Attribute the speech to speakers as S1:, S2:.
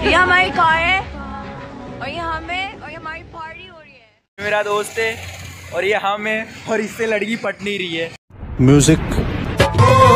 S1: ये हमारी कार है और ये हमें और ये हमारी पार्टी हो रही है।
S2: मेरा दोस्त है और ये हम है और इससे लड़की पट नहीं रही है।
S3: म्यूजिक